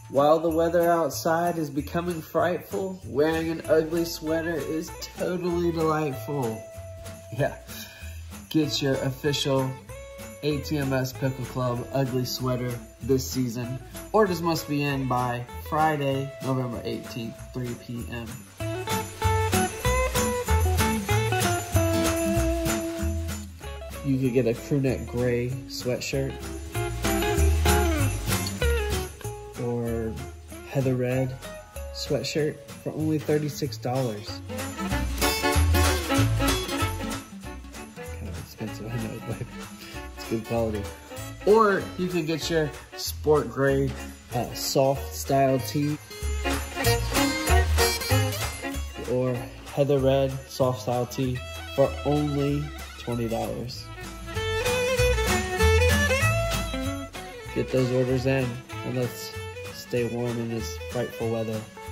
While the weather outside is becoming frightful, wearing an ugly sweater is totally delightful. Yeah, get your official ATMS Pickle Club ugly sweater this season. Orders must be in by Friday, November 18th, 3 p.m. You could get a Crewneck gray sweatshirt or heather red sweatshirt for only $36. Kind of expensive, I know, but it's good quality. Or you can get your sport gray soft style tee or heather red soft style tee for only $20. Get those orders in and let's stay warm in this frightful weather.